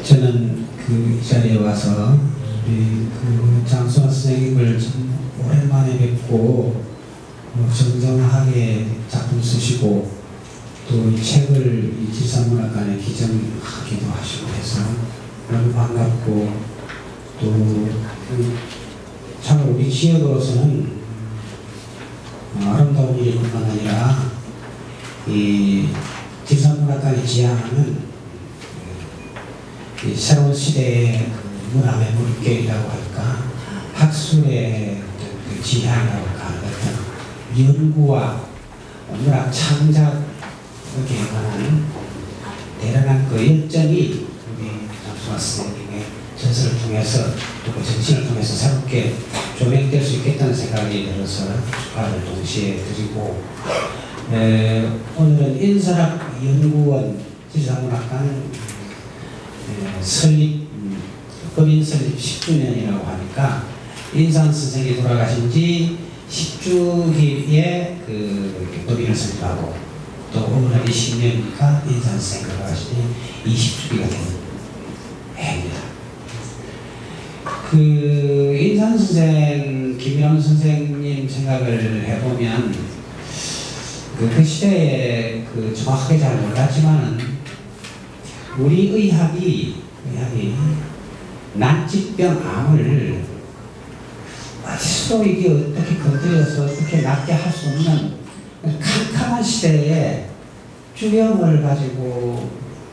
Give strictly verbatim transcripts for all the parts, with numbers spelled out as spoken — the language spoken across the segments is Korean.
저는 그 이 자리에 와서 우리 그 장수환 선생님을 좀 오랜만에 뵙고 어, 정정하게 작품 쓰시고 또 이 책을 이 지산문학관에 기증하기도 하시고 해서 너무 반갑고 또 참 우리 지역으로서는 어, 아름다운 일뿐만 아니라 이 지산문학관이 지향하는 이 새로운 시대의 그 문화의 물결이라고 할까, 학술의 그 지향이라고 할까, 어떤 연구와 문학 창작에 관한 대단한 그 열정이 우리 장수환 선생님의 전설을 통해서 또 그 정신을 통해서 새롭게 조명될 수 있겠다는 생각이 들어서 축하를 동시에 드리고, 에, 오늘은 인설학연구원 지산문학관 설립, 법인 설립 십 주년이라고 하니까 인산 선생이 돌아가신 지 십 주기에 그 법인을 설립하고 또 오늘 이십 년이니까 인산 선생이 돌아가신 지 이십 주기가 된 해입니다. 그 인산 선생, 김영 선생님 생각을 해보면 그, 그 시대에 그 정확하게 잘 몰랐지만은 우리 의학이, 의학이 난치병 암을 스스로 이게 어떻게 건드려서 어떻게 낫게 할 수 없는 캄캄한 시대에 주경을 가지고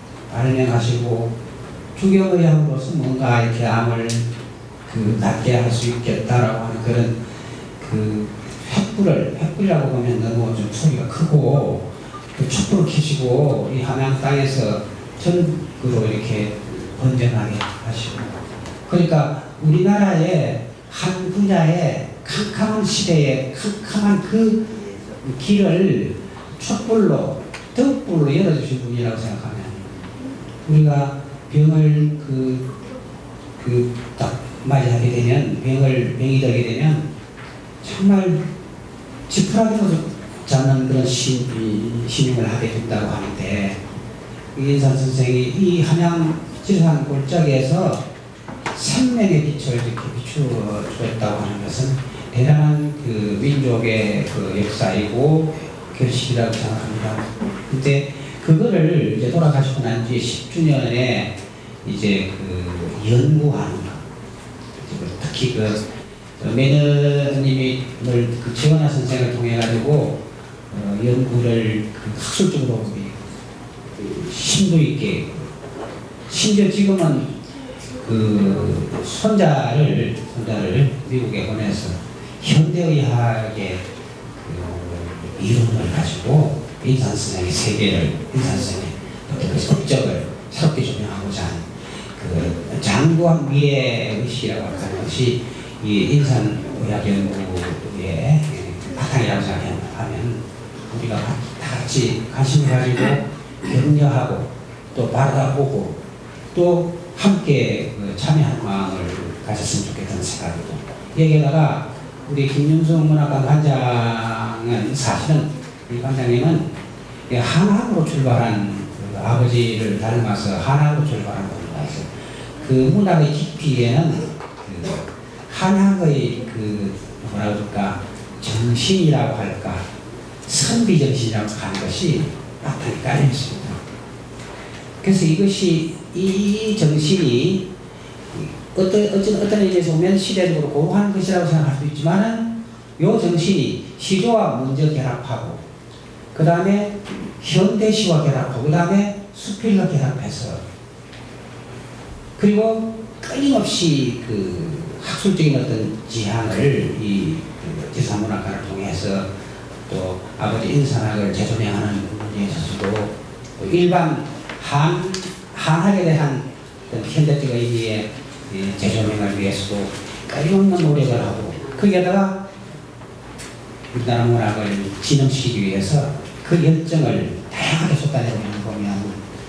발명하시고 주경의학으로서 뭔가 이렇게 암을 그 낫게 할 수 있겠다라고 하는 그런 그 횃불을, 횃불이라고 보면 너무 좀 소리가 크고 그 촛불을 켜시고 이 함양 땅에서 전국으로 이렇게 번져나게 하시고, 그러니까 우리나라의 한 분야의 캄캄한 시대에 캄캄한 그 길을 촛불로, 덕불로 열어주신 분이라고 생각하면 우리가 병을 그, 그 딱 맞이하게 되면, 병을, 병이 들게 되면 정말 지푸라기로 잡는 그런 시, 시민을 하게 된다고 하는데, 인산 선생이 이 함양 지산 골짜기에서 생명의 빛을 이렇게 비추어 주었다고 하는 것은 대단한 그 민족의 그 역사이고 결실이라고 생각합니다. 근데 그거를 이제 돌아가시고 난 뒤에 십 주년에 이제 그 연구하는 것, 특히 그 매너님이 그 최원하 선생을 통해 가지고 어 연구를 그 학술적으로 심도 있게, 심지어 지금은 그 손자를 손자를 미국에 보내서 현대의학의 그 이론을 가지고 인산 선생의 세계를, 인산 선생의 어떤 그 업적을 새롭게 조명하고자 하는 그 장구한 미래 의식이라고 하는 것이 이 인산 의학 연구의 바탕이라고 생각하면 우리가 다 같이 관심을 가지고 격려하고 또 바라보고 또 함께 그 참여하는 마음을 가졌으면 좋겠다는 생각이고, 여기에다가 우리 김윤숙 문학관 관장은 사실은 이 관장님은 한학으로 출발한 그 아버지를 닮아서 한학으로 출발한 분이라서 그 문학의 깊이에는 그 한학의 그 뭐라 그럴까 정신이라고 할까 선비정신이라고 하는 것이 바탕이 깔려 있습니다. 그래서 이것이, 이 정신이 어떤, 어떤, 어떤 의미에서 보면 시대적으로 고루한 것이라고 생각할 수 있지만은 이 정신이 시조와 먼저 결합하고 그 다음에 현대시와 결합하고 그 다음에 수필과 결합해서 그리고 끊임없이 그 학술적인 어떤 지향을 이 지산문학관을 통해서 또 아버지 인산학을 재조명하는 문제에 있어서도 일반 한, 한학에 대한 현대적 의미의 재조명을 위해서도 끊임없는 노력을 하고, 거기에다가 우리나라 문학을 진흥시키기 위해서 그 열정을 다양하게 쏟아내고 있는 거 보면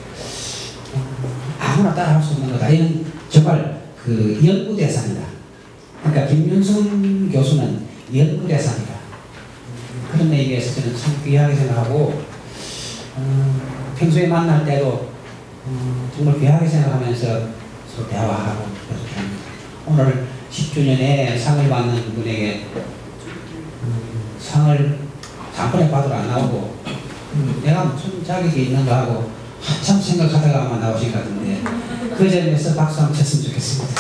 아무나 따라할 수 없는 거다. 이는 정말 그 연구 대상이다. 그러니까 김윤숙 교수는 연구 대상이다. 그런 의미에서 저는 참 귀하게 생각하고, 어, 평소에 만날 때도 어, 정말 귀하게 생각하면서 서로 대화하고 그렇게 합니다. 오늘 십 주년에 상을 받는 분에게 음, 상을 단번에 받으러 안 나오고 음, 내가 무슨 자격이 있는가 하고 한참 생각하다가 아마 나오신 것 같은데 그 점에서 박수 한번 쳤으면 좋겠습니다.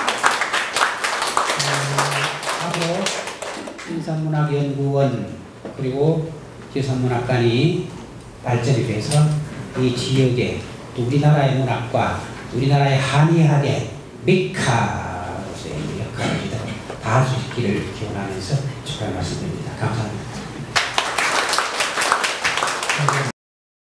어, 앞으로 인삼문학연구원 그리고 기성문학관이 발전이 돼서 이 지역에 우리나라의 문학과 우리나라의 한의학의 메카로서의 역할을 다 할 수 있기를 기원하면서 축하 말씀드립니다. 감사합니다.